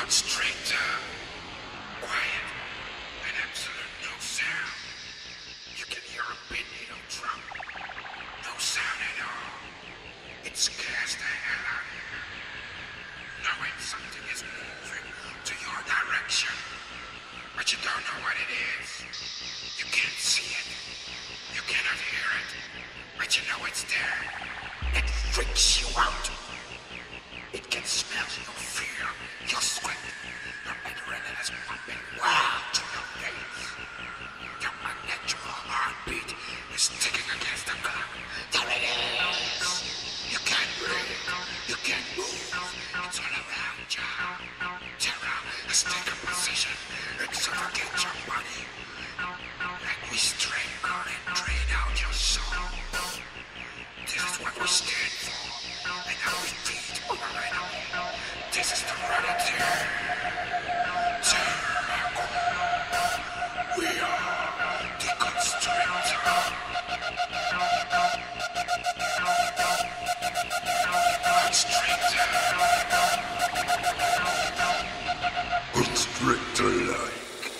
Constrictor. Quiet and absolute no sound. You can hear a pin needle drum. No sound at all. It scares the hell out of you. Knowing something is moving to your direction, but you don't know what it is. You can't see it. You cannot hear it, but you know it's there. It freaks you out. It can smell your fear, your sweat, your adrenaline is pumping wild to your veins. Your unnatural heartbeat is ticking against the clock. There it is. You can't breathe. You can't move. It's all around you. Terror has taken possession. It suffocates your body. Like we strangle and drain out your soul. This is what we stand for. And how we feed our enemy. This is the Rotterdam. We are the Constrictor. Constrictor-like.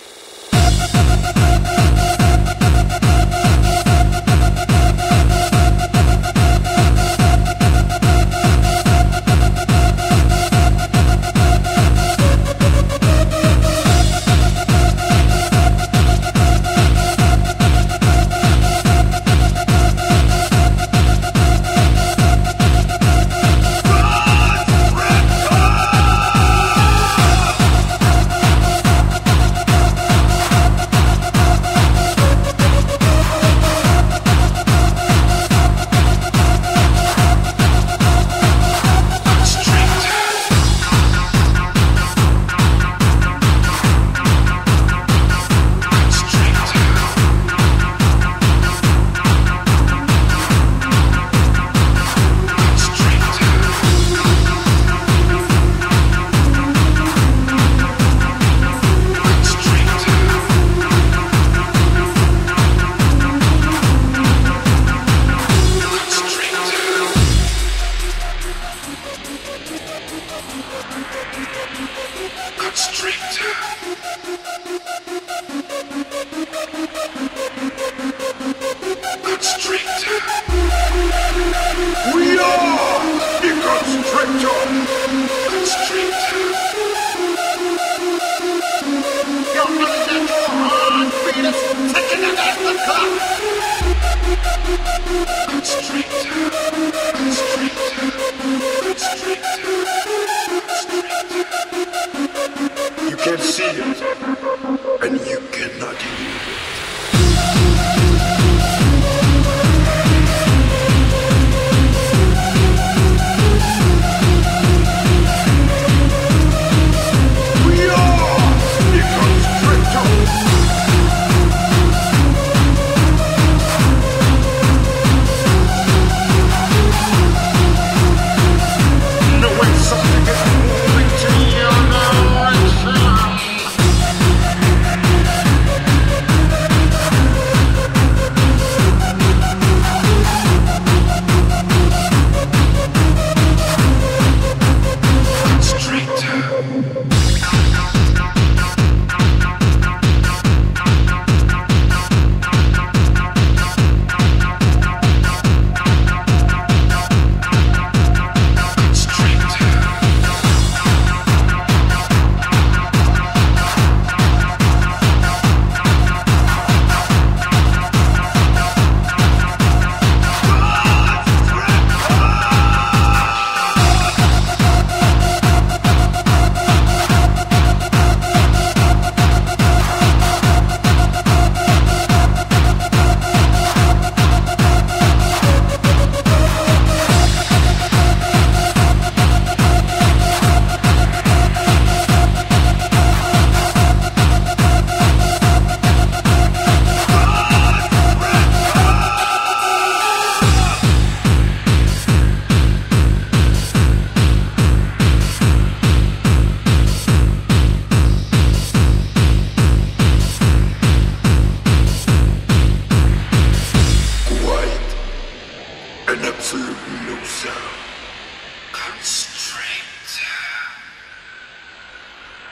We are the Constrictor! Constrictor! Your unnatural heartbeat is ticking against the clock! Constrictor! Constrictor! Constrictor! Constrictor! You can't see it, and you cannot hear it.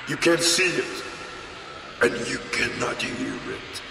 You can see it, and you cannot hear it.